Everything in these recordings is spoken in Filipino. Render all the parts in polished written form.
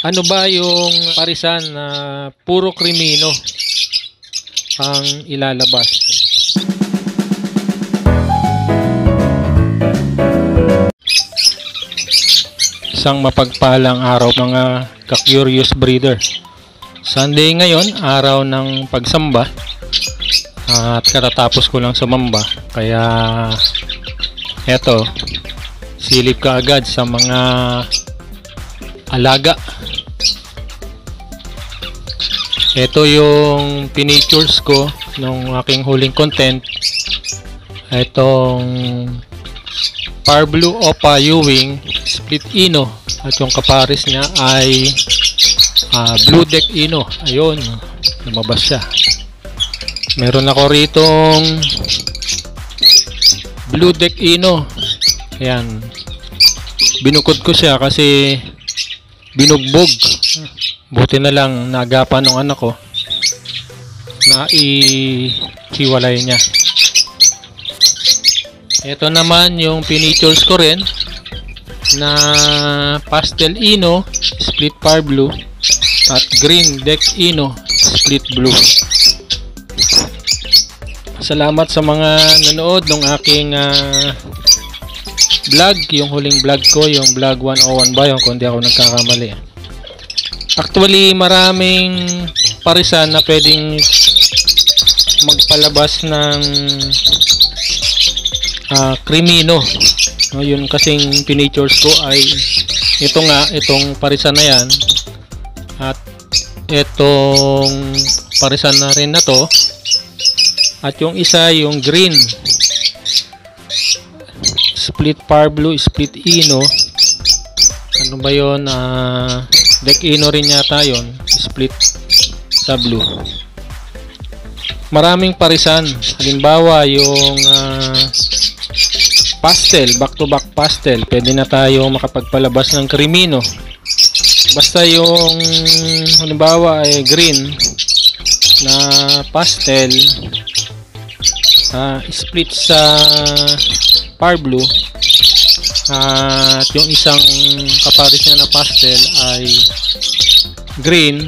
Ano ba yung parisan na puro krimino ang ilalabas? Isang mapagpalang araw mga ka-curious breeder. Sunday ngayon, araw ng pagsamba. At katatapos ko lang sumamba. Kaya eto, silip ka agad sa mga alaga. Ito yung pinictures ko nung aking huling content. Itong Parblue Opa Ewing Split Ino, at yung kapares niya ay Blue Deck Ino. Ayun, lumabas siya. Meron ako ritong Blue Deck Ino. Ayan, binukod ko siya kasi binugbog. Buti na lang naagapan ng anak ko na i-hiwalay niya. Ito naman yung pinictures ko rin na Pastel Ino Split Parblue at Green Deck Ino Split Blue. Salamat sa mga nanood ng aking vlog, yung huling vlog ko, yung vlog 101 ba yun, kung di ako nagkakamali. Actually, maraming parisan na pwedeng magpalabas ng krimino. No, yun kasing pinictures ko ay ito nga, itong parisan na yan, at itong parisan na rin na to, at yung isa yung green Split Parblue Split Ino. Ano ba yun? Deck Ino rin yata yun, split sa blue. Maraming parisan. Halimbawa yung pastel, back to back pastel, pwede na tayo makapagpalabas ng krimino. Basta yung halimbawa ay green na pastel, split sa Parblue, at yung isang kapares niya na pastel ay green,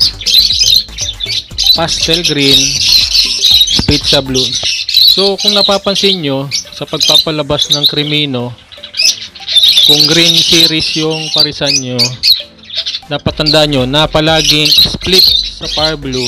pastel green, split sa blue. So kung napapansin nyo sa pagpapalabas ng krimino, kung green series yung parisan nyo, dapat tandaan nyo na palaging split sa Parblue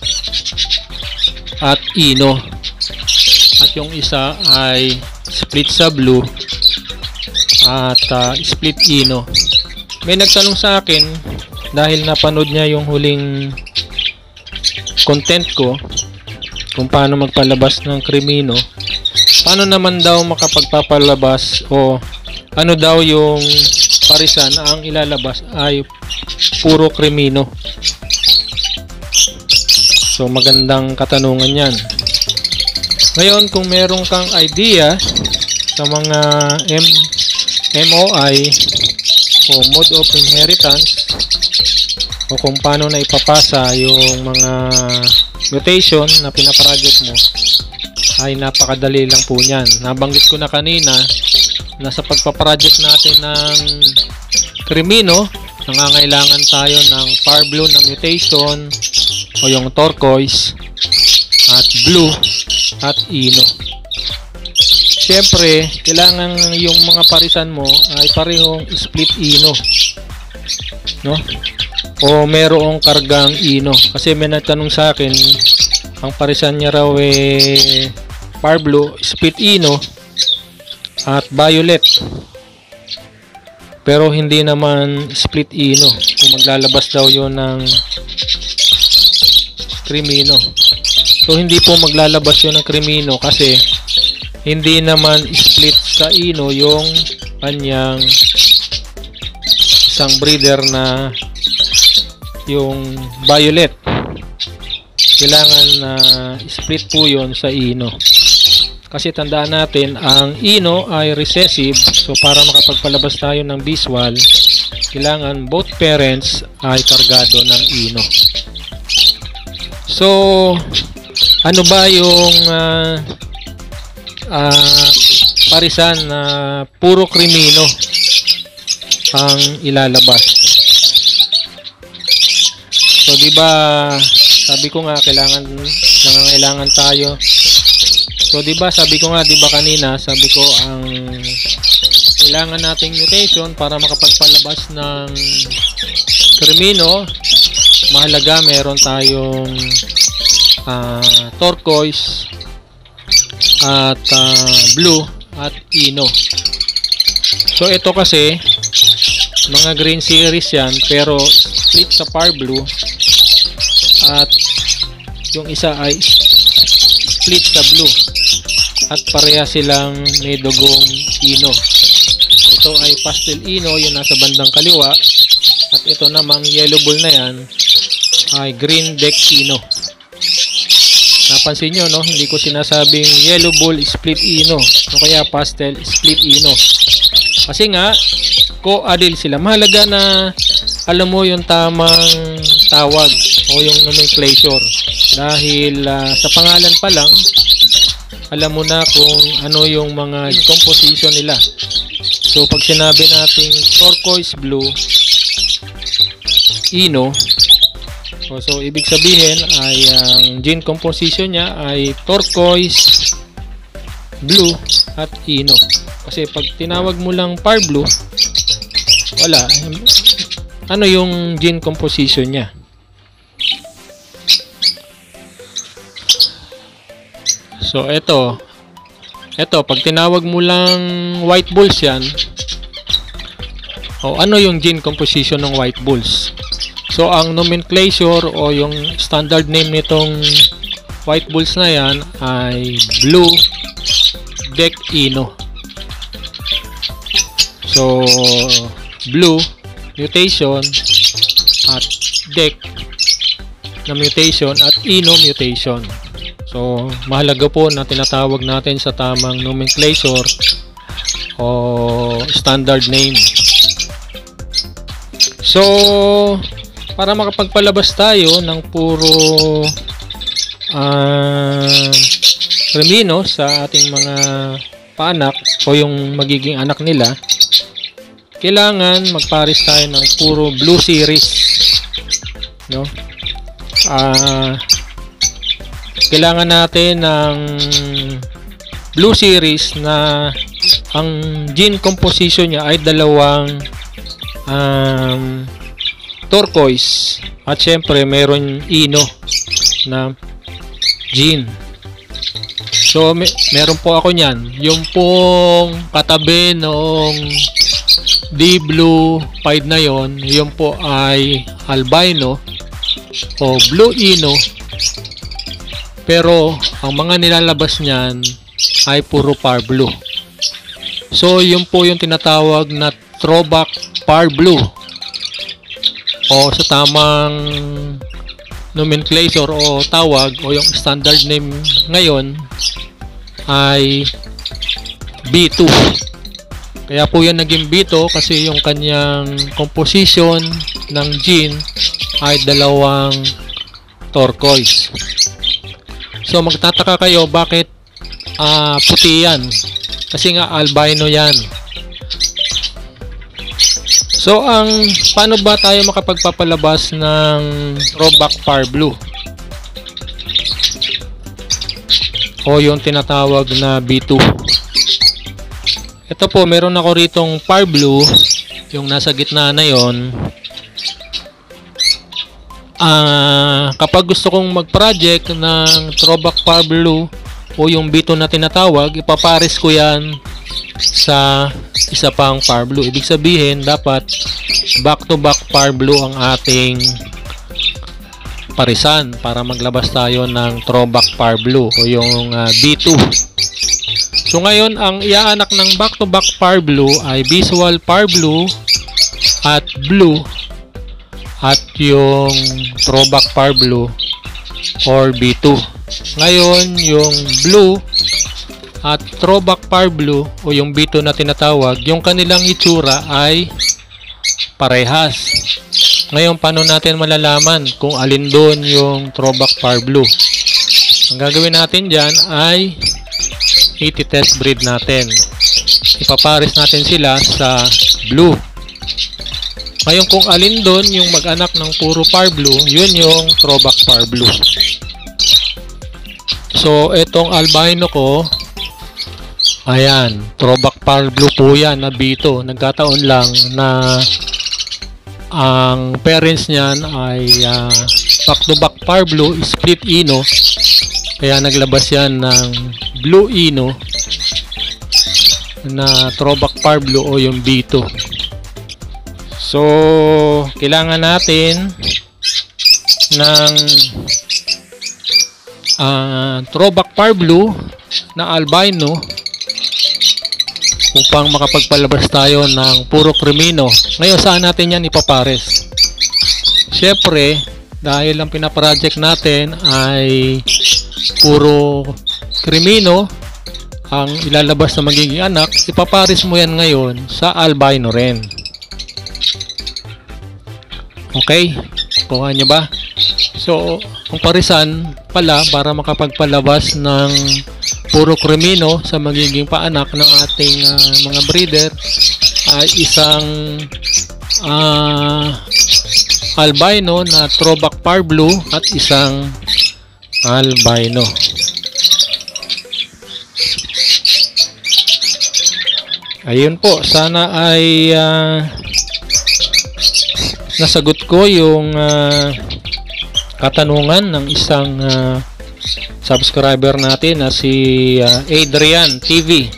at Ino, at yung isa ay split sa blue at split Ino. May nagtanong sa akin dahil napanood niya yung huling content ko kung paano magpalabas ng krimino, paano naman daw makapagpapalabas, o ano daw yung parisan na ang ilalabas ay puro krimino. So magandang katanungan yan. Ngayon, kung meron kang idea sa mga MOI o mode of inheritance, o kung paano na ipapasa yung mga mutation na pinaproject mo, ay napakadali lang po niyan. Nabanggit ko na kanina na sa pagpaproject natin ng krimino, nangangailangan tayo ng Parblue na mutation o yung turquoise at blue at Ino. Siyempre, kailangan yung mga parisan mo ay parehong split Ino, no? O merong kargang Ino. Kasi may nagtanong sa akin, ang parisan niya raw Parblue split Ino at violet, pero hindi naman split Ino. Kung maglalabas daw yon ng krimino, so hindi po maglalabas yun ng krimino kasi hindi naman split sa Ino yung kanyang isang breeder na yung violet. Kailangan na split po yun sa Ino. Kasi tandaan natin, ang Ino ay recessive. So para makapagpalabas tayo ng visual, kailangan both parents ay kargado ng Ino. So ano ba yung parisan na puro krimino ang ilalabas? di ba sabi ko nga nangangailangan tayo. So di ba sabi ko nga, di ba kanina, sabi ko ang kailangan nating mutation para makapagpalabas ng termino, mahalaga meron tayong turquoise at blue at ino. So ito kasi mga green series yan, pero split sa par blue at yung isa ay split sa blue at pareha silang may dugong ino. Ito ay pastel ino, yung nasa bandang kaliwa, at ito namang yellow ball na yan ay green deck ino. Napansin nyo, no? Hindi ko sinasabing yellow ball split ino o kaya pastel split ino, kasi nga co-adil sila. Mahalaga na alam mo yung tamang tawag o yung nomenclature, dahil sa pangalan pa lang alam mo na kung ano yung mga composition nila. So pag sinabi nating turquoise blue ino, so ibig sabihin ay ang gene composition niya ay turquoise blue at ino. Kasi pag tinawag mo lang par blue, wala. Ano yung gene composition niya? So ito pag tinawag mo lang white bulls yan, ano yung gene composition ng white bulls? So ang nomenclature o yung standard name nitong white bulls na yan ay blue deck ino. So blue mutation at deck na mutation at ino mutation. So mahalaga po na tinatawag natin sa tamang nomenclature o standard name. So para makapagpalabas tayo ng puro termino sa ating mga paanak o yung magiging anak nila, kailangan magpares tayo ng puro blue series, no? Kailangan natin ng blue series na ang gene composition niya ay dalawang turquoise at syempre meron ino na gene. So meron po ako niyan, yung pong katabi nung D blue pied na yon, yung po ay albino o blue ino, pero ang mga nilalabas niyan ay puro par blue. So yun po yung tinatawag na throwback par blue, o sa tamang nomenclature o tawag o yung standard name ngayon ay B2. Kaya po yan naging B2 kasi yung kanyang composition ng gene ay dalawang turquoise. So magtataka kayo bakit puti yan, kasi nga albino yan. So paano ba tayo makapagpapalabas ng throwback par blue o yung tinatawag na B2? Ito po, meron ako ritong par blue, yung nasa gitna na yon. Kapag gusto kong mag-project ng throwback par blue o yung B2 na tinatawag, ipapares ko yan sa isa pang par blue. Ibig sabihin, dapat back to back par blue ang ating parisan para maglabas tayo ng throwback par blue o yung B2. So ngayon, ang iaanak ng back to back par blue ay visual par blue at blue at yung throwback par blue or B2. Ngayon, yung blue at throwback par blue o yung B2 na tinatawag, yung kanilang itsura ay parehas. Ngayon, paano natin malalaman kung alin doon yung throwback par blue? Ang gagawin natin dyan ay iti-test breed natin. Ipapares natin sila sa blue. Ngayon kung alin doon yung mag-anak ng puro Par Blue, yun yung throwback Par Blue. So itong albino ko, ayan, throwback Par Blue po yan na B2. Nagkataon lang na ang parents niyan ay back-to-back Par Blue split ino, kaya naglabas yan ng Blue ino na throwback Par Blue o yung B2. So kailangan natin ng throwback Par Blue na albino upang makapagpalabas tayo ng puro crimino. Ngayon saan natin yan ipapares? Syempre dahil ang pinaproject natin ay puro crimino ang ilalabas na magiging anak, ipapares mo yan ngayon sa albino rin. Okay? Kuha nyo ba? So, kung parisan pala para makapagpalabas ng puro crimino sa magiging paanak ng ating mga breeder ay isang albino na throwback Par Blue at isang albino. Ayun po, sana ay nasagot ko yung katanungan ng isang subscriber natin na si Adrian TV.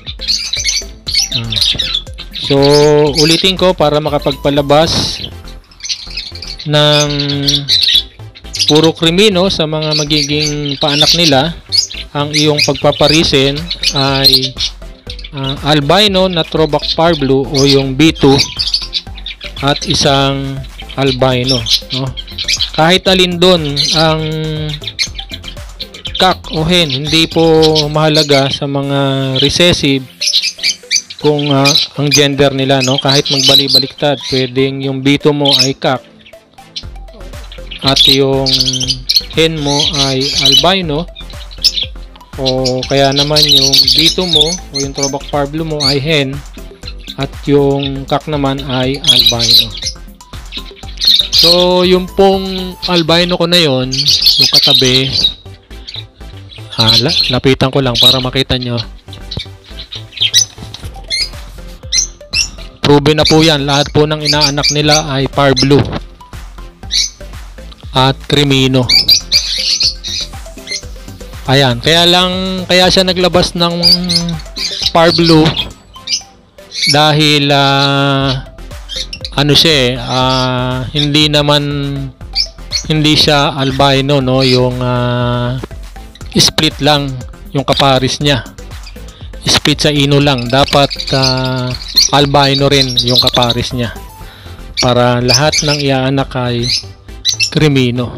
So ulitin ko para makapagpalabas ng puro crimino sa mga magiging paanak nila, ang iyong pagpaparisin ay albino na throwback Par Blue o yung B2 at isang albino, no? Kahit alin doon ang cock o hen, hindi po mahalaga sa mga recessive kung ang gender nila, no? Kahit magbalik-baliktad, pwedeng yung B2 mo ay cock at yung hen mo ay albino, o kaya naman yung B2 mo o yung throwback Par Blue mo ay hen at yung cock naman ay albino. So yung pong albino ko na yon, yung katabi, lapitan ko lang para makita nyo. Proven na po yan, lahat po ng inaanak nila ay Par Blue at crimino. Ayan, kaya siya naglabas ng Par Blue dahil ano siya hindi siya albino, no? Yung split lang yung kaparis niya, split sa ino lang, dapat albino rin yung kaparis niya para lahat ng iaanak ay crimino.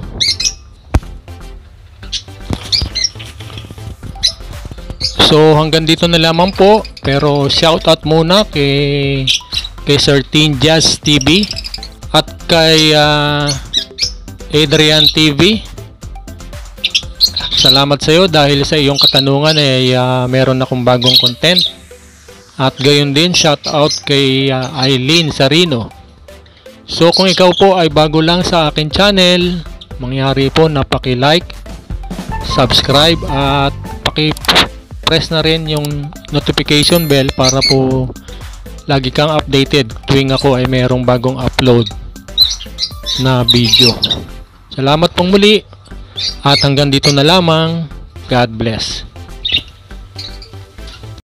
So hanggang dito na lamang po, pero shout out muna kay Sir Teen Jazz TV at kay Adrian TV. Salamat sa iyo dahil sa iyong katanungan ay meron akong bagong content. At gayon din shout out kay Eileen Sarino. So kung ikaw po ay bago lang sa akin channel, mangyari po na paki-like, subscribe at paki-press na rin yung notification bell para po lagi kang updated tuwing ako ay merong bagong upload na video. Salamat pong muli at hanggang dito na lamang. God bless.